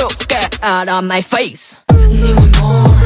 truth, get out of my face. need more